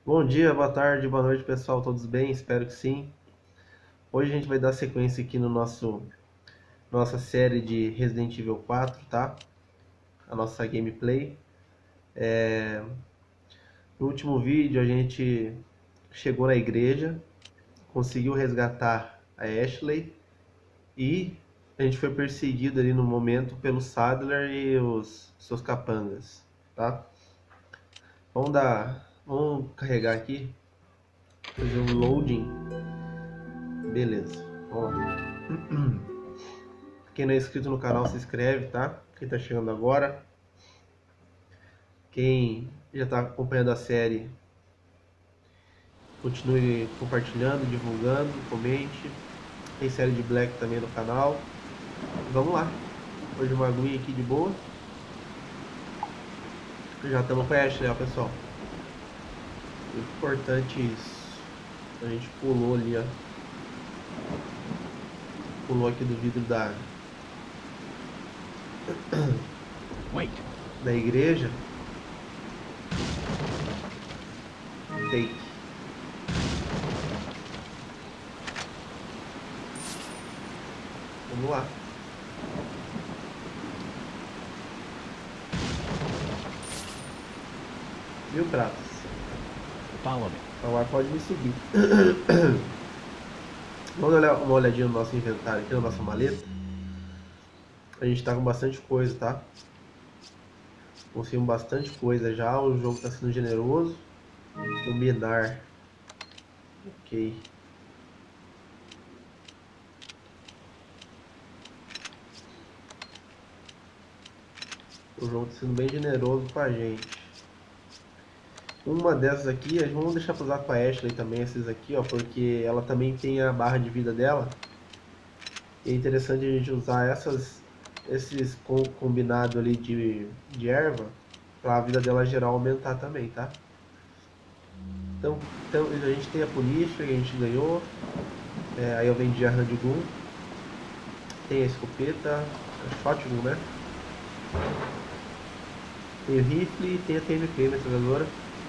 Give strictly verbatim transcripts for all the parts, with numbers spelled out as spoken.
Bom dia, boa tarde, boa noite, pessoal. Todos bem? Espero que sim. Hoje a gente vai dar sequência aqui no nosso nossa série de Resident Evil quatro, tá? A nossa gameplay. No último vídeo a gente chegou na igreja, conseguiu resgatar a Ashley e a gente foi perseguido ali no momento pelo Sadler e os seus capangas, tá? Vamos dar, vamos carregar aqui, fazer um loading. Beleza. Vamos lá. Quem não é inscrito no canal, se inscreve, tá? Quem tá chegando agora. Quem já tá acompanhando a série, continue compartilhando, divulgando, comente. Tem série de Black também no canal. Vamos lá. Hoje uma aguinha aqui de boa. Já estamos com a Ashley, ó, pessoal. Muito importante isso. A gente pulou ali, ó. Pulou aqui do vidro da, Wait. da igreja. Take. Vamos lá. Mil pratos. Follow me. Agora pode me seguir. Vamos olhar uma olhadinha no nosso inventário aqui, na nossa maleta. A gente tá com bastante coisa, tá? Conseguimos bastante coisa já. O jogo tá sendo generoso. Dominar. Ok. O jogo tá sendo bem generoso com a gente. Uma dessas aqui, vamos deixar pra usar com a Ashley também, esses aqui, ó, porque ela também tem a barra de vida dela. E é interessante a gente usar essas, esses com, combinado ali de, de erva, pra a vida dela geral aumentar também, tá? Então, então a gente tem a Punisher que a gente ganhou. É, aí eu vendi a Handgun. Tem a escopeta, a Shotgun, né? Tem o rifle e tem a T M P, metralhadora.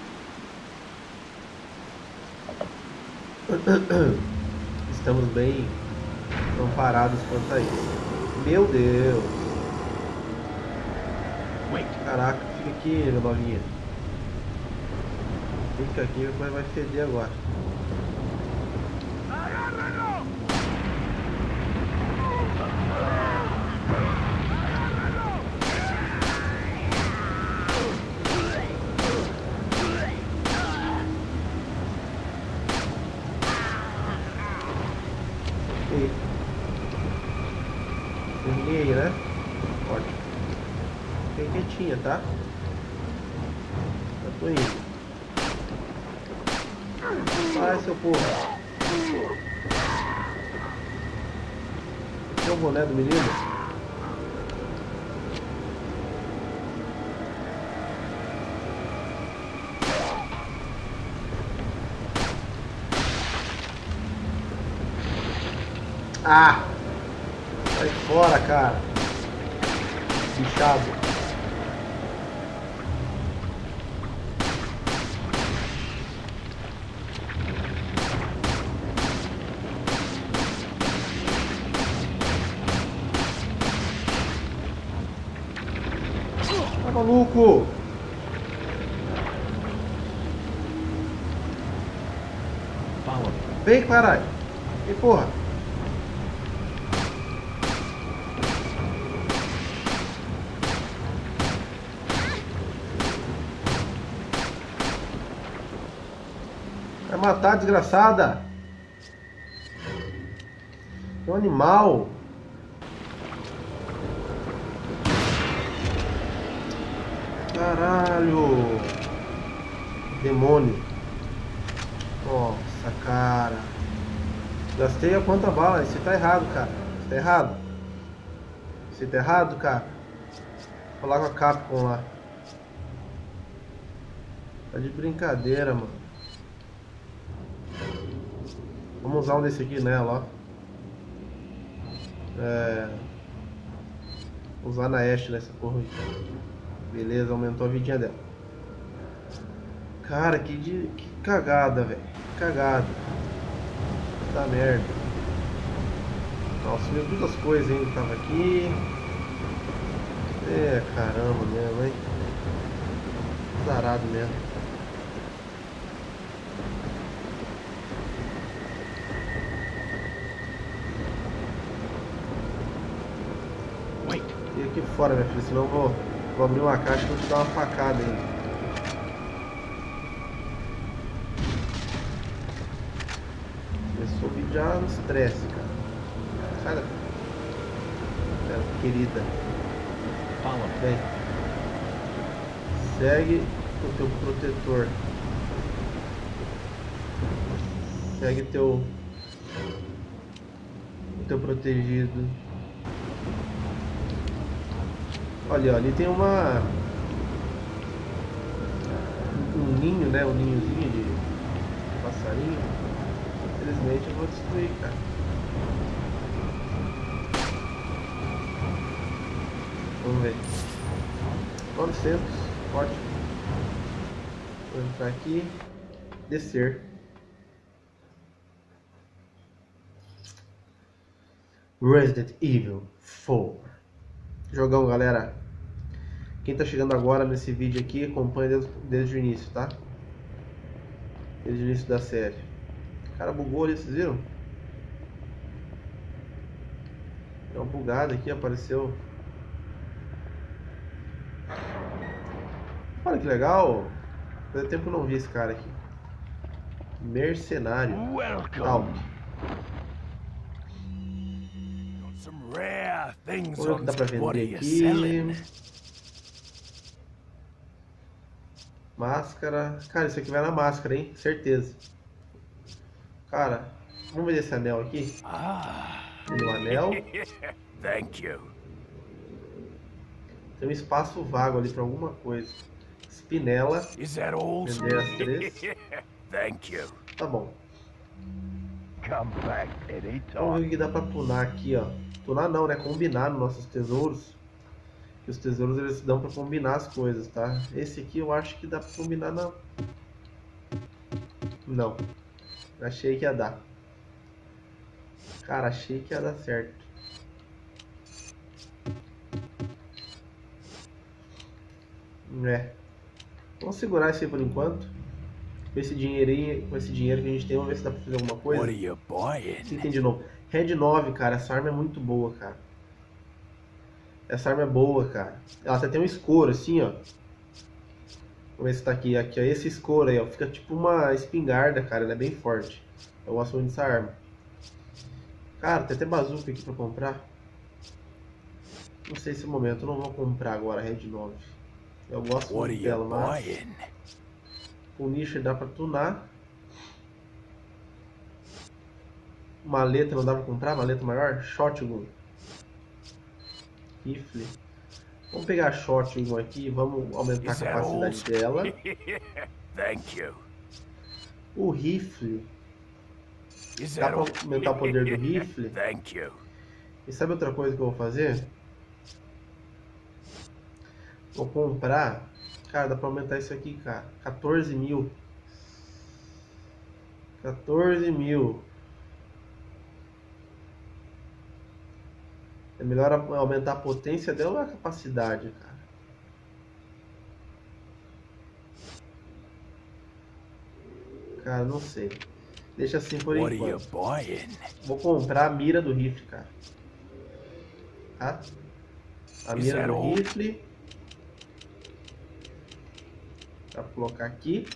Estamos bem amparados quanto a isso. Meu Deus! Wait. Caraca, fica aqui, meu novinha. Fica aqui, mas vai feder agora. Ok. Tem ninguém aí, né? Ótimo. Fiquei quietinha, tá? Eu tô indo. Vai, seu porra. Aqui é o boné do menino. Ah! Sai fora, cara. Bichado. Tá maluco? Follow me. Vem, caralho. Vem, porra. Vai matar, desgraçada. É um animal. Caralho. Demônio. Nossa, cara. Gastei a quanta bala. Isso tá errado, cara. Isso tá errado. Isso tá errado, cara. Vou falar com a Capcom lá. Tá de brincadeira, mano. Vamos usar um desse aqui nela, ó. É... Usar na Ashe nessa porra aí. Beleza, aumentou a vidinha dela. Cara, que, de, que cagada, velho. Cagada. Puta merda. Nossa, sumiu todas as coisas ainda que tava aqui. É, caramba mesmo, hein? Zarado mesmo. Wait. E aqui fora, minha filha, senão eu vou, vou abrir uma caixa e vou te dar uma facada aí. Começou o vídeo já no estresse, cara. Sai daqui. Pera, querida. Follow me. Vem. Segue o teu protetor. Segue teu o teu protegido. Olha, ó, ali tem uma um ninho, né? Um ninhozinho de passarinho. Infelizmente eu vou destruir, cara. Vamos ver. novecentos. Ótimo. Vou entrar aqui. Descer. Resident Evil quatro. Jogão, galera. Quem tá chegando agora nesse vídeo aqui, acompanha desde, desde o início, tá? Desde o início da série. O cara bugou ali, vocês viram? Deu uma bugada aqui, apareceu. Olha que legal. Fazia tempo que eu não vi esse cara aqui. Mercenário. Welcome. Some rare things Vamos ver o que on dá pra what are vender you selling? aqui. Máscara. Cara, isso aqui vai na máscara, hein? Certeza. Cara, vamos ver esse anel aqui. Ah, Tem um anel. thank you. Tem um espaço vago ali pra alguma coisa. Espinela. Is that all? Vender as três. Thank you. Tá bom. Come back Vamos anytime. ver o que dá pra tunar aqui, ó. Tunar não, né? Combinar nos nossos tesouros. Que os tesouros eles dão pra combinar as coisas, tá? Esse aqui eu acho que dá pra combinar, não. Não. Achei que ia dar. Cara, achei que ia dar certo. É. Vamos segurar isso aí por enquanto. Com esse dinheirinho, com esse dinheiro que a gente tem, vamos ver se dá pra fazer alguma coisa. What are you O que buying? tem de novo? Red nove, cara, essa arma é muito boa, cara. Essa arma é boa, cara. Ela até tem um escuro assim, ó. Vamos ver se tá aqui. Aqui, ó. Esse escuro aí, ó. Fica tipo uma espingarda, cara. Ela é bem forte. Eu gosto muito dessa arma. Cara, tem até bazuca aqui pra comprar. Não sei se é o momento. Eu não vou comprar agora a Red nove. Eu gosto What are muito you dela, mas... buying? Punisher dá pra tunar. Maleta não dá pra comprar? Maleta maior? Shotgun. Rifle. Vamos pegar a shotgun aqui e vamos aumentar a Is that all? capacidade dela. Thank you. O rifle. Is Dá that pra all? aumentar o poder do rifle. Thank you. E sabe outra coisa que eu vou fazer? Vou comprar. Cara, dá pra aumentar isso aqui, cara. quatorze mil. quatorze mil. É melhor aumentar a potência dela ou a capacidade, cara? Cara, não sei. Deixa assim por What are you enquanto. buying? Vou comprar a mira do rifle, cara. Tá? A Is mira that do all? rifle. Pra colocar aqui.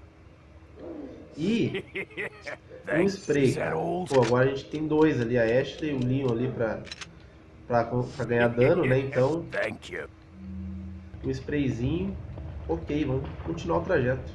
E um Thanks. spray, Is that cara. all? Pô, agora a gente tem dois ali, a Ashley e o Leon ali pra, pra, pra ganhar dano, né? Então, Thank you. um sprayzinho. Ok, vamos continuar o trajeto.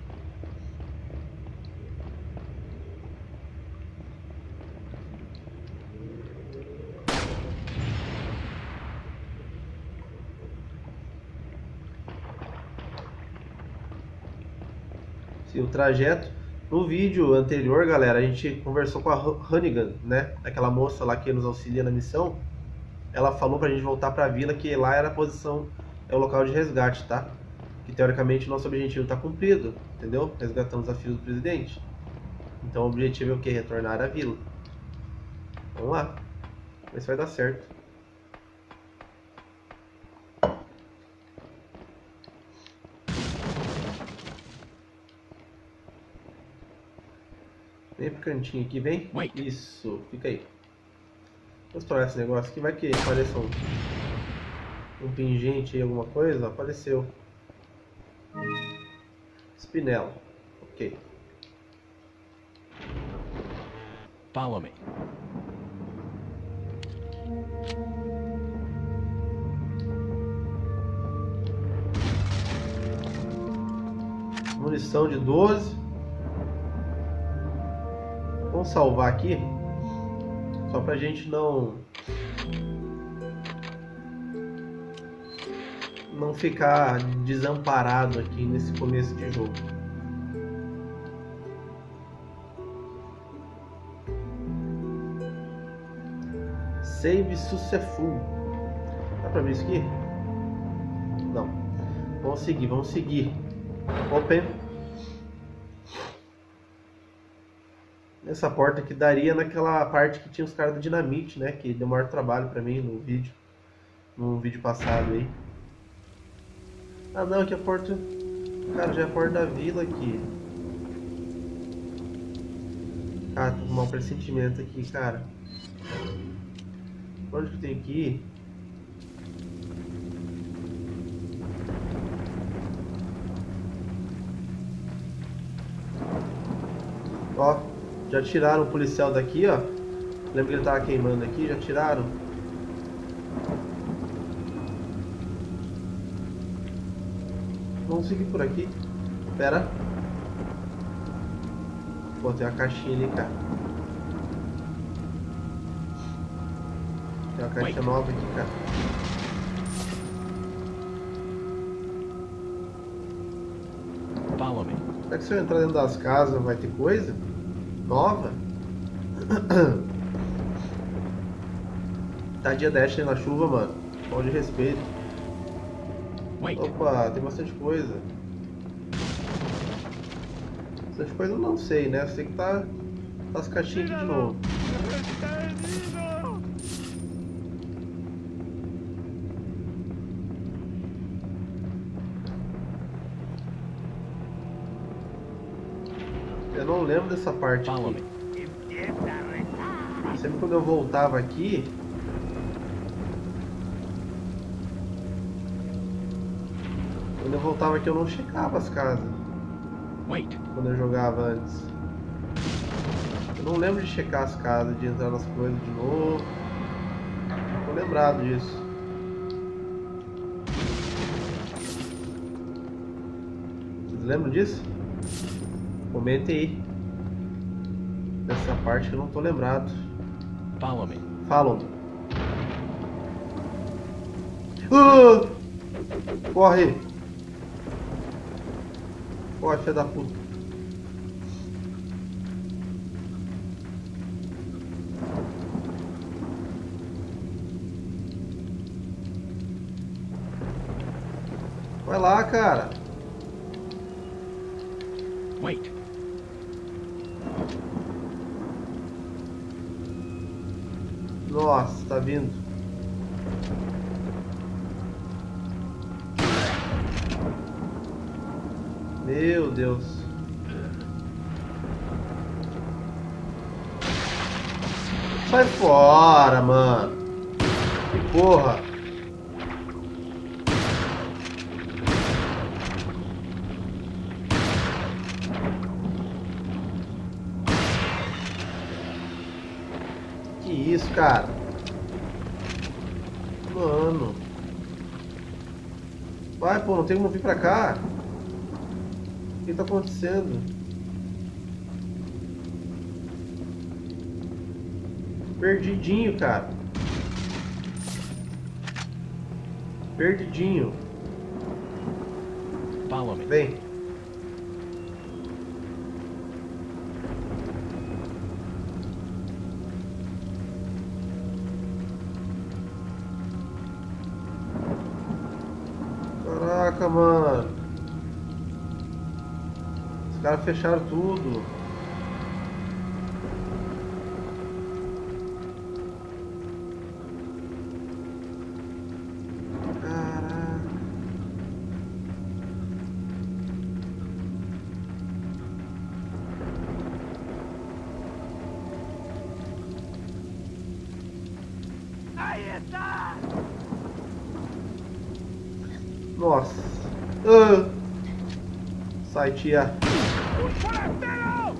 Sim, o trajeto. No vídeo anterior, galera, a gente conversou com a Hannigan, né? Aquela moça lá que nos auxilia na missão. Ela falou pra gente voltar pra vila, que lá era a posição, é o local de resgate, tá? que teoricamente o nosso objetivo está cumprido, entendeu? Resgatamos a filha do presidente. Então o objetivo é o que? Retornar à vila. Vamos lá. Ver se vai dar certo. Vem pro cantinho aqui, vem. Wait. Isso, fica aí. Vamos explorar esse negócio aqui. Vai que apareça um, um pingente aí, alguma coisa. Apareceu. Spinella. Ok. Follow me. Munição de doze. Vamos salvar aqui. Só pra gente não... Não ficar desamparado aqui nesse começo de jogo. Save successful. Dá pra ver isso aqui? Não. Vamos seguir, vamos seguir. Open. Essa porta aqui daria naquela parte que tinha os caras do dinamite, né? Que deu maior trabalho pra mim no vídeo. No vídeo passado aí. Ah não, aqui é a porta... Cara, já é a porta da vila aqui. Ah, tô com um mau pressentimento aqui, cara. Onde que eu tenho que ir? Ó, já tiraram o policial daqui, ó. Lembra que ele tava queimando aqui? Já tiraram. Vamos seguir por aqui. Pera. Pô, tem uma caixinha ali, cara. Tem uma caixinha nova aqui, cara. Follow me. Será que se eu entrar dentro das casas vai ter coisa nova? Tadinha da Ashley na chuva, mano. Falta de respeito. Wait. Opa, tem bastante coisa. Bastante coisa eu não sei, né? Eu sei que tá, tá as caixinhas aqui de novo. Eu não lembro dessa parte Follow aqui. me. Sempre quando eu voltava aqui... Quando eu voltava aqui eu não checava as casas. Wait. Quando eu jogava antes. Eu não lembro de checar as casas, de entrar nas coisas de novo. Não tô lembrado disso. Vocês lembram disso? Comentem aí. Nessa parte que eu não tô lembrado. Follow me. Falam. Ah! Corre! Corre, filho da puta. Vai lá, cara. Wait. Nossa, tá vindo. Meu Deus. Sai fora, mano. Que porra. Que isso, cara? Mano. Vai, pô, não tem como vir pra cá. O que tá acontecendo? Perdidinho, cara. Perdidinho. Follow me. Vem. Caraca, mano. Os caras fecharam tudo. Caraca. Ahí está. Nossa. Ah. Sai, tia. ¡Un forastero!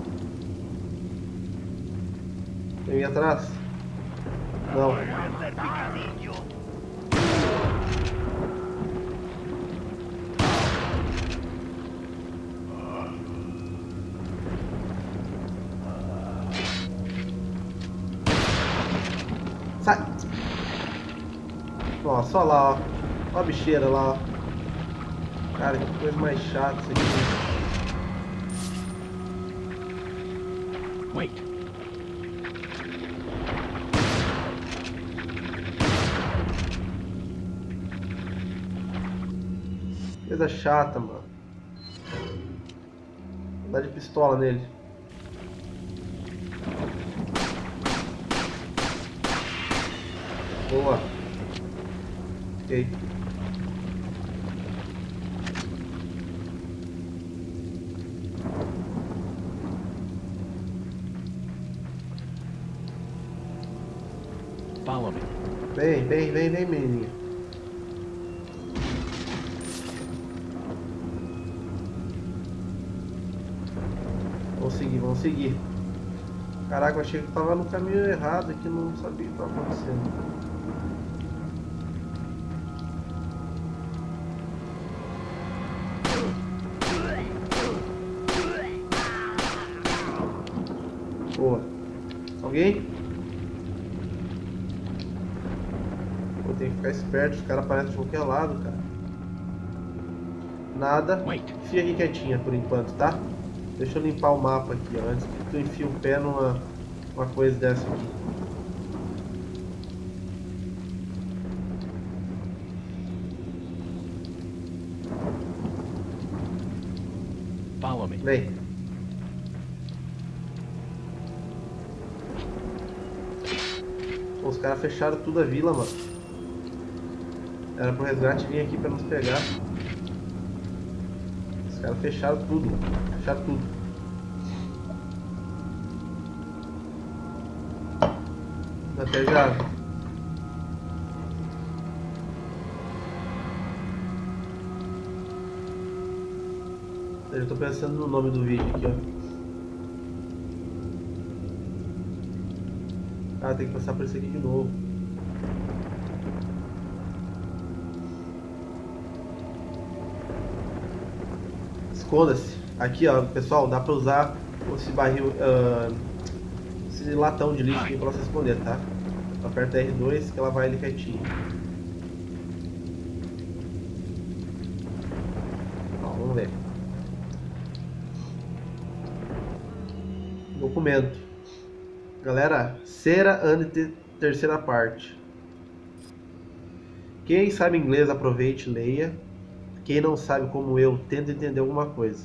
Tem aí atrás? Não. ¡Hacer picadillo! Sai. Nossa, olha lá, ó. Olha a bicheira lá, ó. Cara, que coisa mais chata isso aqui. Wait. Coisa chata, mano. Vou dar de pistola nele. Boa. Ok. Follow me. Vem, vem, vem, vem, menininha. Vamos seguir, vamos seguir. Caraca, eu achei que eu tava no caminho errado aqui, não sabia o que estava acontecendo. Boa. Alguém? Pô, tem que ficar esperto, os caras aparecem de qualquer lado, cara. Nada. Wait. Fica aqui quietinha por enquanto, tá? Deixa eu limpar o mapa aqui, ó, antes que tu enfie o pé numa uma coisa dessa aqui. Follow me. Vem. Pô, os caras fecharam tudo a vila, mano. Era pro resgate vir aqui pra nos pegar. Os caras fecharam tudo. Fecharam tudo. Até já. Eu já tô pensando no nome do vídeo aqui, ó. Ah, tem que passar por isso aqui de novo. Esconda-se. Aqui, ó, pessoal, dá pra usar esse barril, uh, esse latão de lixo aqui pra você esconder, tá? Aperta R dois que ela vai ali quietinho. Ó, vamos ver. Documento. Galera, cera ante terceira parte. Quem sabe inglês, aproveite e leia. Quem não sabe, como eu, tenta entender alguma coisa.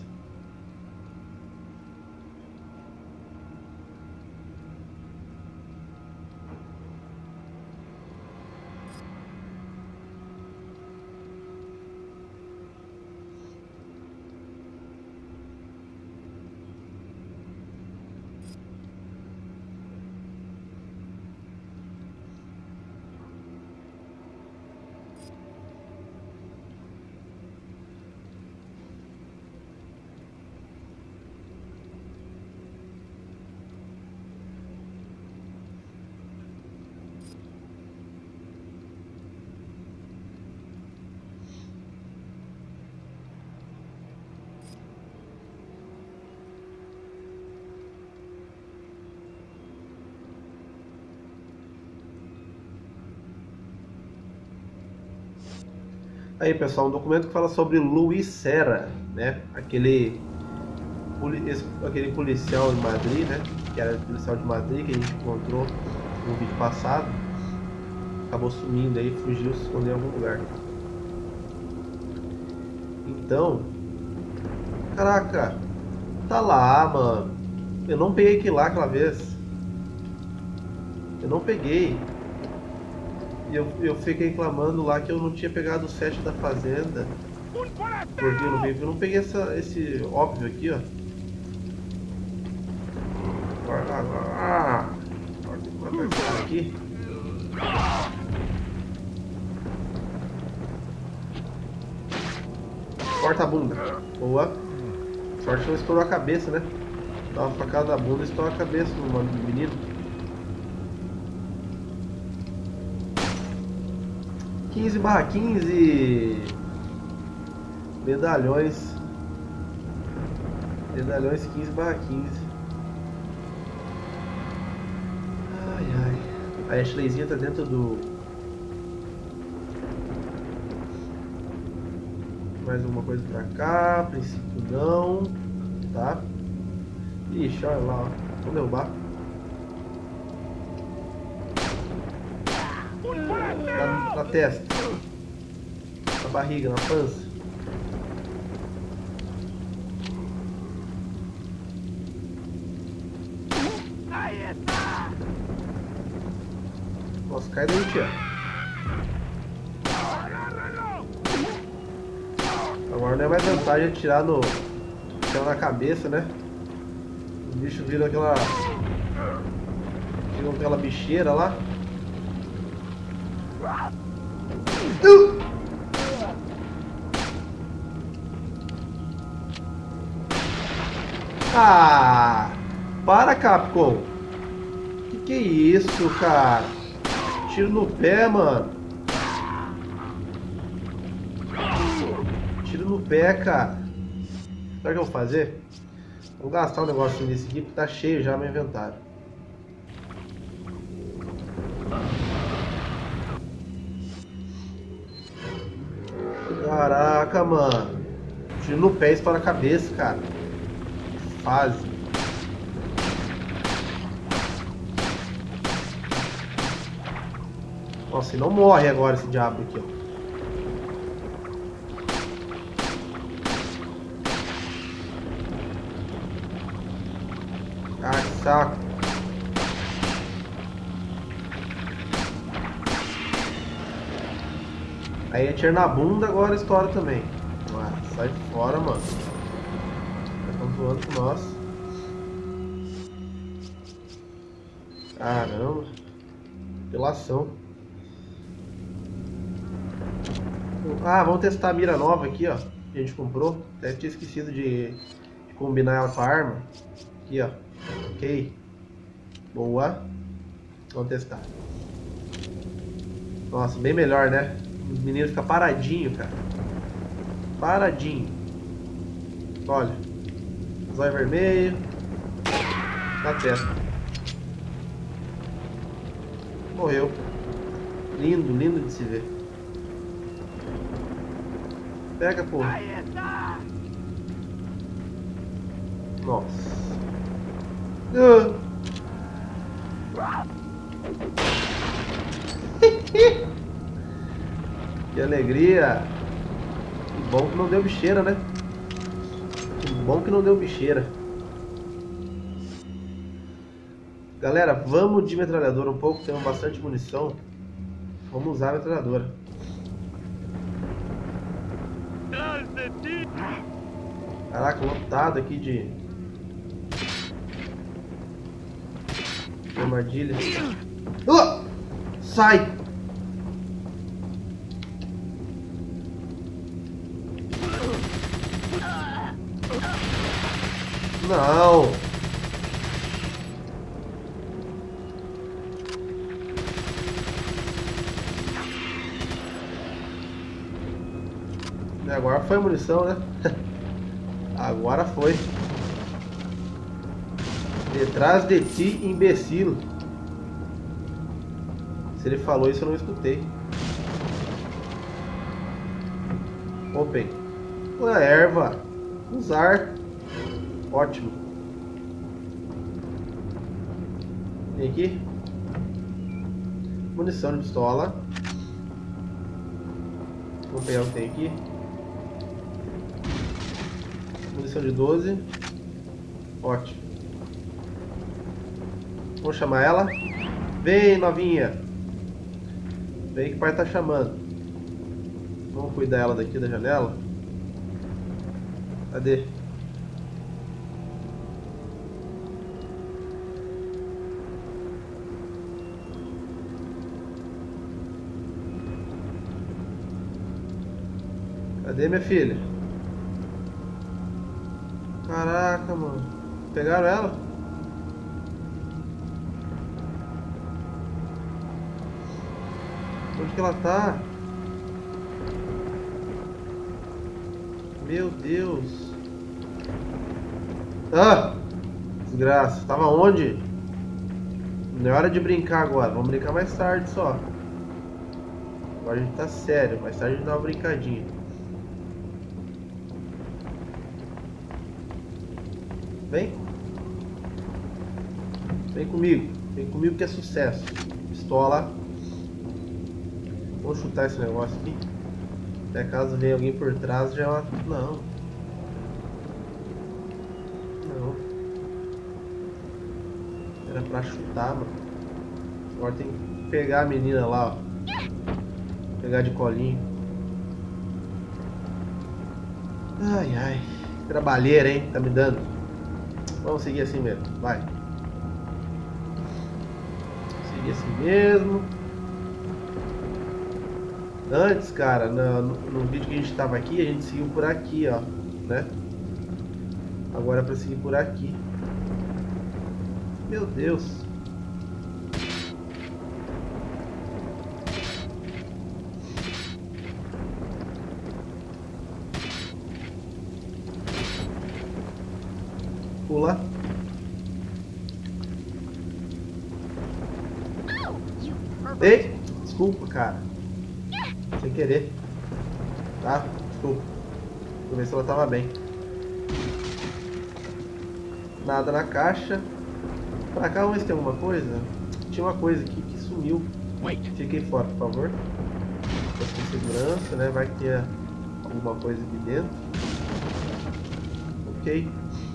Aí, pessoal, um documento que fala sobre Luiz Serra, né? Aquele, esse, aquele policial em Madrid, né? Que era policial de Madrid, que a gente encontrou no vídeo passado. Acabou sumindo aí, fugiu, se escondeu em algum lugar. Então, caraca, Tá lá, mano. Eu não peguei aquilo lá aquela vez. Eu não peguei. E eu, eu fiquei reclamando lá que eu não tinha pegado o set da fazenda. Un Porque eu não, forastero! peguei- eu não peguei essa, esse óbvio aqui, ó. Agora, agora, ah, agora tem que matar esse cara aqui. Corta a bunda. Boa. Sorte que não estourou a cabeça, né? Dá uma facada da bunda e estoura a cabeça do menino. quinze barra quinze. Medalhões. Medalhões quinze barra quinze. Ai, ai. A Ashleyzinha tá dentro do... Mais alguma coisa pra cá. A princípio não. Tá? Ixi, olha lá, ó. Vamos derrubar. Un forastero! Na, na testa. Na barriga, na pança. Ahí está! Nossa, cai daí, tia. ¡Agárralo! Agora não é mais vantagem atirar no... atirar na cabeça, né? O bicho vira aquela... vira aquela bicheira lá. Uh! Ah! Para, Capcom! Que que é isso, cara? Tiro no pé, mano. Tiro no pé, cara. Sabe o que eu vou fazer? Vou gastar um negocinho desse aqui, porque tá cheio já meu inventário. Caraca, mano. Tiro no pé e estoura a cabeça, cara. Que fase. Nossa, e não morre agora esse diabo aqui, ó. Ah, que saco. Aí atira na bunda, agora estoura também. Ah, sai fora, mano. Eles estão zoando com nós. Caramba. Apelação. Ah, vamos testar a mira nova aqui, ó. Que a gente comprou. Até tinha esquecido de, de combinar ela com a arma. Aqui, ó. Ok. Boa. Vamos testar. Nossa, bem melhor, né? Os meninos ficam paradinho, cara. Paradinho. Olha. Zóio vermelho. Na testa. Morreu. Lindo, lindo de se ver. Pega, porra. Ahí está! Nossa. Ah. Que alegria. Que bom que não deu bicheira, né? Que bom que não deu bicheira. Galera, vamos de metralhadora um pouco. Temos bastante munição. Vamos usar a metralhadora. ¡Tras de ti! Caraca, lotado aqui de... de armadilha. Uh! Sai! Não! Agora foi a munição, né? Agora foi. Detrás de ti, imbecil. Se ele falou isso, eu não escutei. Open. Uma erva. Usar. Ótimo. Tem aqui. Munição de pistola. Vamos pegar o que tem aqui. Munição de doze. Ótimo. Vamos chamar ela. Vem, novinha. Vem que o pai tá chamando. Vamos cuidar ela daqui da janela. Cadê? Cadê minha filha? Caraca, mano. Pegaram ela? Onde que ela tá? Meu Deus. Ah! Desgraça. Tava onde? Não é hora de brincar agora. Vamos brincar mais tarde só. Agora a gente tá sério. Mais tarde a gente dá uma brincadinha. Vem. Vem comigo. Vem comigo que é sucesso. Pistola. Vamos chutar esse negócio aqui. Até caso venha alguém por trás já... Não. Não. Era pra chutar, mano. Agora tem que pegar a menina lá, ó. Pegar de colinho. Ai, ai. Trabalheira, hein? Tá me dando. Vamos seguir assim mesmo. Vai. Seguir assim mesmo. Antes, cara, no, no, no vídeo que a gente tava aqui, a gente seguiu por aqui, ó, né? Agora é pra seguir por aqui. Meu Deus. Pula. Ei, desculpa, cara. Sem querer. Tá? Desculpa. Vou ver se ela tava bem. Nada na caixa. Pra cá, vamos ver se tem alguma coisa. Tinha uma coisa aqui que sumiu. Fiquei fora, por favor. Com segurança, né? Vai que tenha alguma coisa aqui dentro. Ok.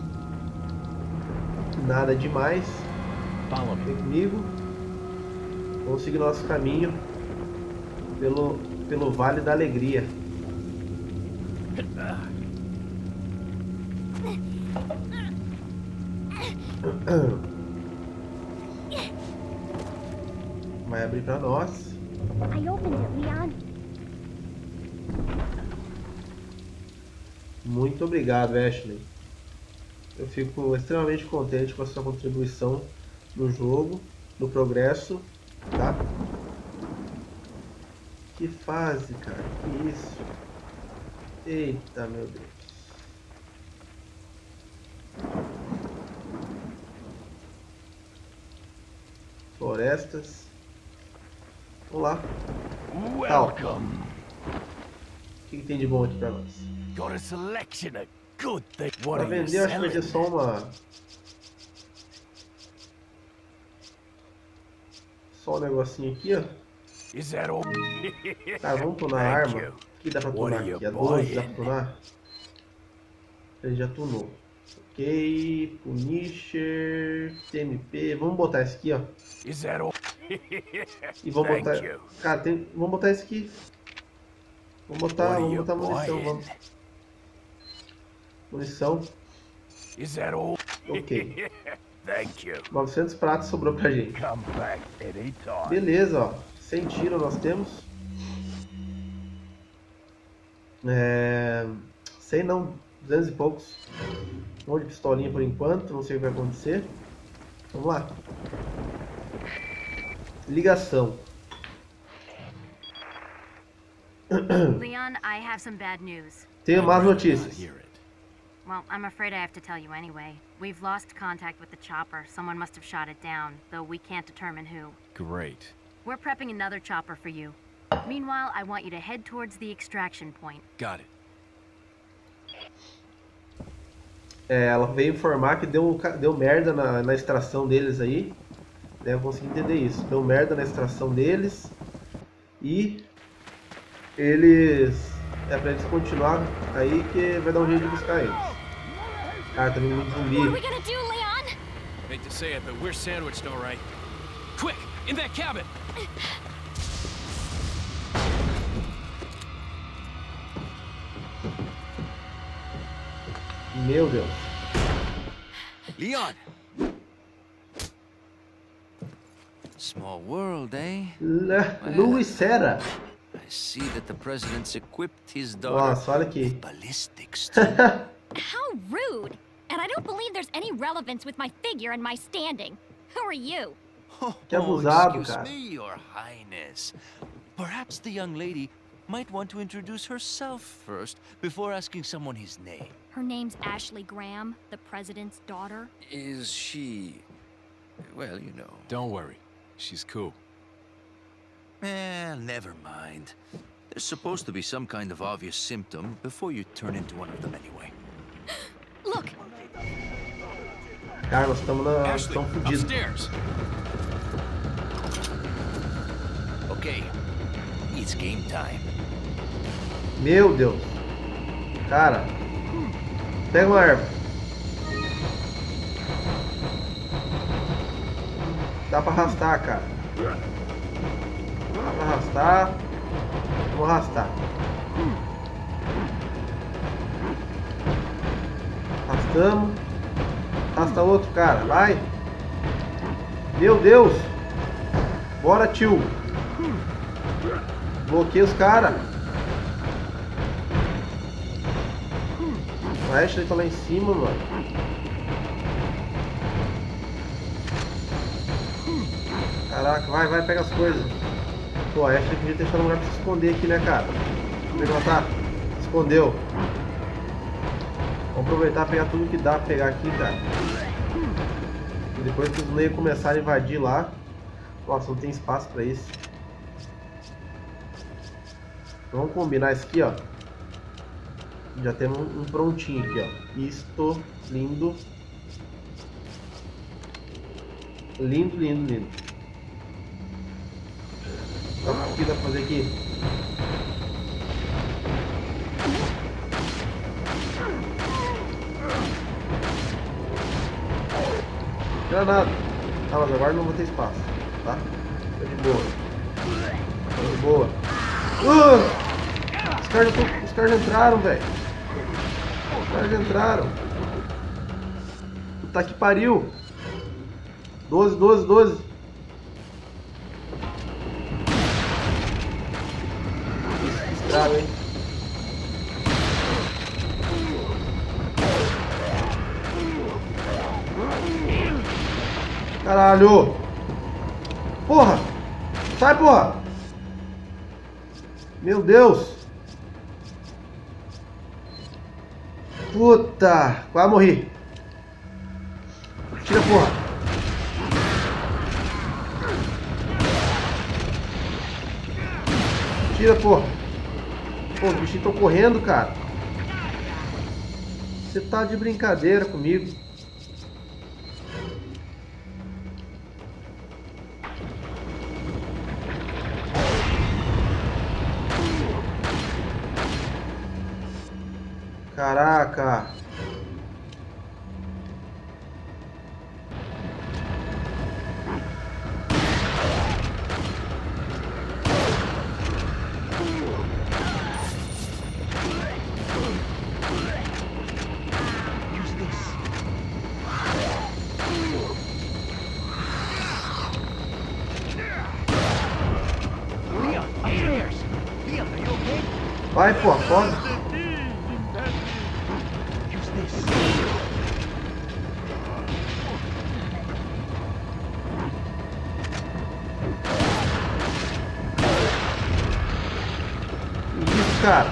Nada demais. Vem comigo. Vamos seguir nosso caminho pelo, pelo Vale da Alegria. Vai abrir pra nós. I opened it, Leon. Muito obrigado, Ashley. Eu fico extremamente contente com a sua contribuição no jogo, no progresso, tá? Que fase, cara, que isso? Eita, meu Deus. Florestas. Vamos lá. Welcome. O que, que tem de bom aqui pra nós? Got a selection of good things. What Pra are you vender, acho que vai ter selling? só uma... Só um negocinho aqui, ó. Is that all? Cara, vamos tunar a Thank arma. you. O que dá pra What tunar are aqui? you A doze dá pra buying? tunar? Ele já tunou. Ok, Punisher, T M P. Vamos botar esse aqui, ó. Is that all? E vamos Thank botar... you. Cara, tem... vamos botar esse aqui. Vamos botar, What are vamos you botar munição, buying? vamos. Munição, Is that all? ok. Thank you. novecentos pratos sobrou pra gente. Come back anytime. Beleza, ó. cem tiro nós temos. É... cem não, duzentos e poucos. Um monte de pistolinha por enquanto, não sei o que vai acontecer. Vamos lá. Ligação. Leon, I have some bad news. Tenho más I'd rather notícias. not hear it. Well, I'm afraid I have to tell you anyway. We've lost contact with the chopper. Someone must have shot it down, though we can't determine who. Great. We're prepping another chopper for you. Meanwhile, I want you to head towards the extraction point. Got it. É, ela veio informar que deu, deu merda na, na extração deles aí. Né, eu consegui entender isso. Deu merda na extração deles. E eles... É pra eles continuar aí que vai dar um jeito de buscar eles. Cara, tá vindo muito What are we zumbi. gonna do, Leon? Hate to say it, but we're sandwiched, all right. Quick, in that cabin! Meu Deus. Leon! Small world, eh? Le... Louisera. I see that the president's equipped his daughter Nossa, olha aqui. with ballistics too. How rude! And I don't believe there's any relevance with my figure and my standing. Who are you? Oh, Que abusado, excuse cara. me, your highness. Perhaps the young lady might want to introduce herself first before asking someone his name. Her name's Ashley Graham, the president's daughter. Is she... well, you know... Don't worry, she's cool. Eh, never mind. There's supposed to be some kind of obvious symptom before you turn into one of them anyway. Look, Cara, nós estamos na... Ashley, estamos fodidos. upstairs! Okay, it's game time. Meu Deus. Cara. Pega uma erva. Dá pra arrastar, cara. Dá pra arrastar. Vou arrastar. Arrastamos. Arrasta outro, cara. Vai. Meu Deus. Bora, tio. Bloqueia os caras. O Ashley tá lá em cima, mano. Caraca, vai, vai, pega as coisas. Pô, a Ashley podia deixar um lugar pra se esconder aqui, né, cara? Como é que ela tá? Se escondeu. Vamos aproveitar e pegar tudo que dá pra pegar aqui, cara. E depois que os Slayer começarem a invadir lá. Nossa, não tem espaço pra isso. Vamos combinar isso aqui, ó. Já temos um prontinho aqui, ó. Isto, lindo. Lindo, lindo, lindo. O que dá pra fazer aqui? Granada. Ah, mas agora não vou ter espaço, tá? Tá de boa. Tá de boa. Uh! Os caras já, tão, os caras já entraram, velho. Os caras já entraram. Puta que pariu. doze, doze, doze. Estrago, hein? Caralho! Porra! Sai, porra! Meu Deus! Puta! Quase morri! Tira, porra! Tira, porra! Pô, os bichinhos estão correndo, cara! Você tá de brincadeira comigo? Caraca! Vai, pô, foda! Isso, cara!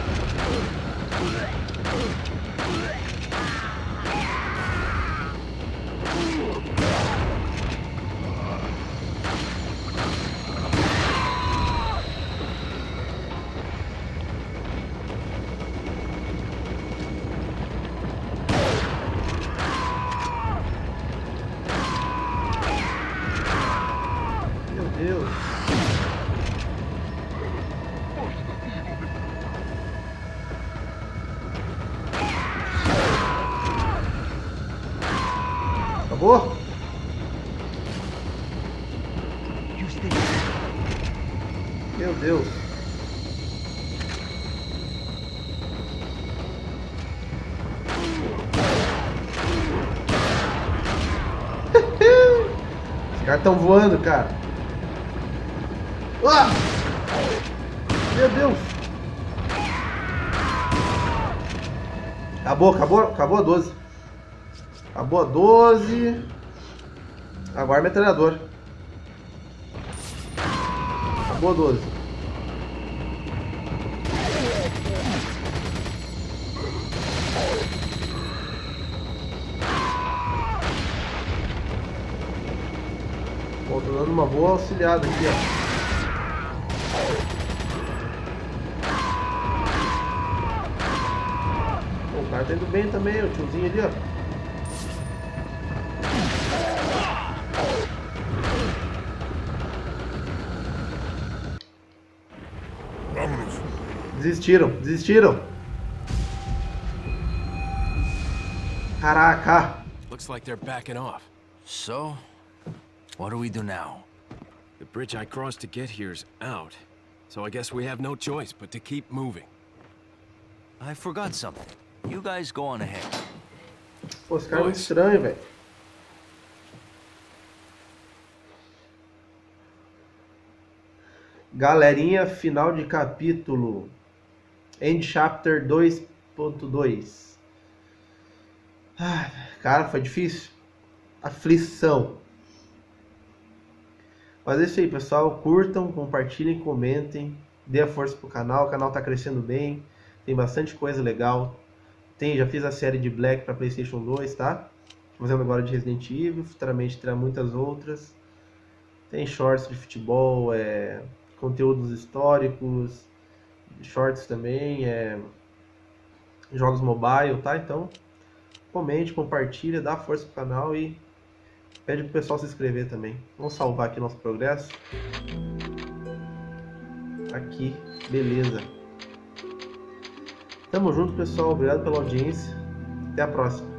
Meu Deus! Acabou? Meu Deus. Os caras estão voando, cara. Ah! Meu Deus. Acabou, acabou, acabou a doze. Acabou a doze. Agora metralhador. Acabou a doze. Pô, tô dando uma boa auxiliada aqui, ó. Pô, o cara tá indo bem também, o tiozinho ali, ó. Desistiram, desistiram. Caraca. Looks like they're backing off. So, what do we do now? The bridge I crossed to get here's out. So I guess we have no choice but to keep moving. I forgot something. You guys go on ahead. Pô, esse cara é muito estranho, velho. Galerinha, final de capítulo. End Chapter dois ponto dois. Ah, cara, foi difícil. Aflição. Mas é isso aí, pessoal. Curtam, compartilhem, comentem. Dê a força pro canal. O canal tá crescendo bem. Tem bastante coisa legal. Tem, já fiz a série de Black para PlayStation dois, tá? Fazendo agora de Resident Evil. Futuramente terá muitas outras. Tem shorts de futebol, é... conteúdos históricos, shorts também, é... jogos mobile, tá? Então, comente, compartilha, dá força pro canal e pede pro pessoal se inscrever também. Vamos salvar aqui nosso progresso. Aqui, beleza. Tamo junto, pessoal. Obrigado pela audiência. Até a próxima.